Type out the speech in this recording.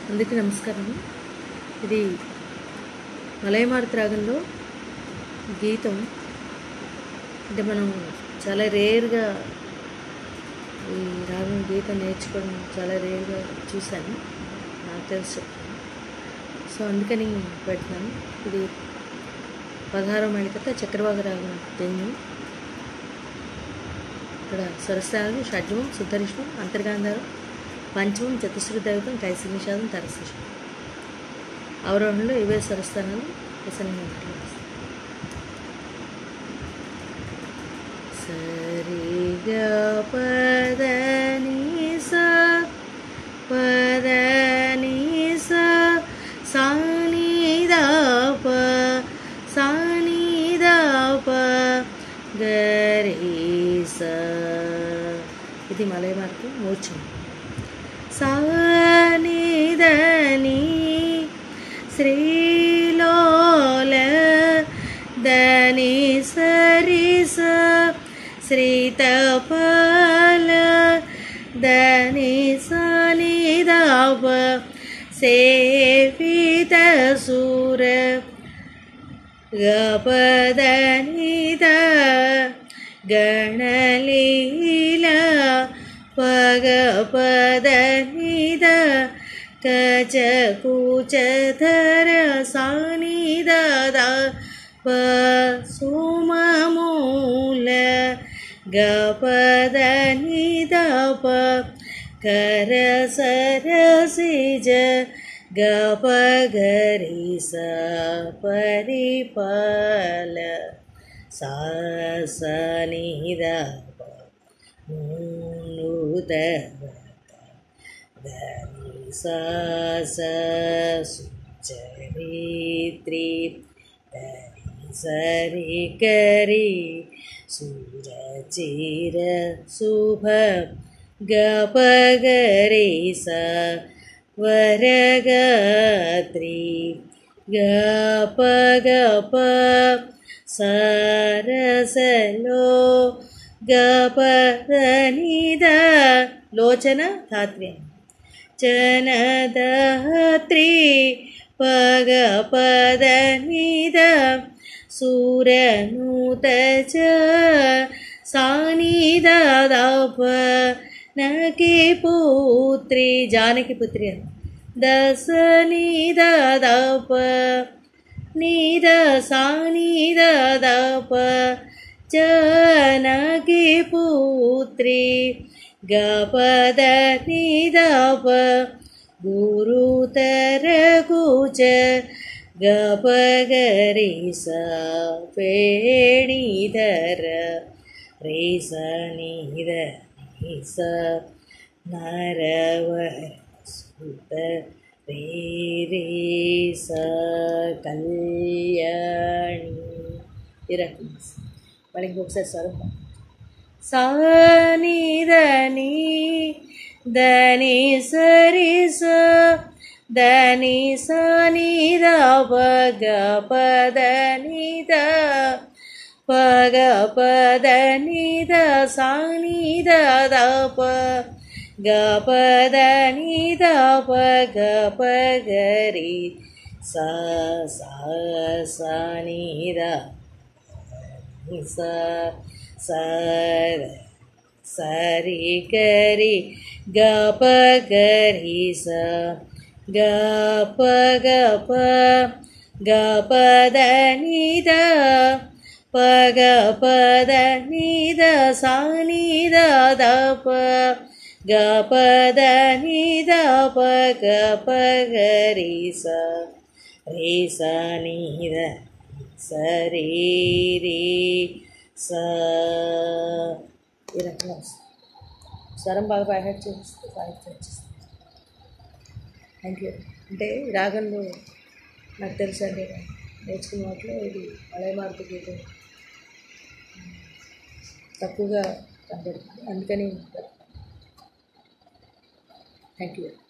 అందరికీ నమస్కారం. ఇది మలయమారుతి రాగంలో గీతం. అంటే మనం చాలా రేర్గా ఈ రాగం గీతం నేర్చుకోవడం చాలా రేర్గా చూశాను, నాకు తెలిసి చెప్తాను. సో అందుకని పెడుతున్నాను. ఇది 16వ మేళకర్త చక్రవాక రాగం జన్యం. ఇక్కడ స్వరస్థానాలు షడ్జమం, శుద్ధరిష్మం, అంతర్గాంధారం, పంచమం, చతుశ్రుతి దైవతం, కైసి నిషాదం, తరశిషం. అవరోహణలో ఇవే స్వరస్థానాలు ప్రసన్నంగా సరి గ పద ని స పద ని స సా ని ద ప సా ని ద ప గ రి స. ఇది మలయమారుతి మూర్ఛన. సా ని ద ని శ్రీ లోల ద ని సరి స sritapaala ద ని స ని ద ప సేవిత సూర గ పద ని ద గణలీల పగ పద ని ద కచ కూచధర సా ని ద ద ప సుమమూల గ పద ని ద ప కర సరసిజ గ ప గ రి స పరిపాల సా స ని ద ప ను ద ద ని స స సుచరిత్రి ద ని సరి కరి సురచిర శుభ గ ప గ రి స వరగాత్రి గ ప గ ప సరసలో గ ప ద ని ద లోచన ధాత్ర్యం చనదాత్రి ప గ పద ని ద సూరనూత చ సా ని ద ద ప నకి పుత్రి జానకి పుత్రి దశ ని ద ద ప ని ద సా ని ద ద ప జానకి పుత్రి గ పద ని ద ప గురుతర కూచ గ ప గ రి స ఫేణీధర రే స ని ద ని స నరవర సుత రే రే స కళ్యాణి. ఈ రకం మళ్ళీ ఇంకొకసారి స్వరం సా ని ద ని ద ని సరి స ద ని స ని ద ప గ పద ని ద ప గ పద ని ద సా ని ద ద ప గ పద ని ద ప గ ప గ రి స సా స ని ద ని స స సరి గరి గ ప గ రి స గ ప గ ప గ పద ని ద ప గ పద ని ద సా ని ద ద ప గ పద ని ద ప గ ప గ రి స రే స ని ద స రే రే స. ఈ రకంగా స్వరం బాగా బైహార్ట్ చేస్తే థ్యాంక్ యూ. అంటే రాగంలో నాకు తెలుసు అండి, నేర్చుకున్న వాటిలో ఇది మలయమారుతి గీతం తక్కువగా కనబడుతుంది, అందుకని థ్యాంక్ యూ.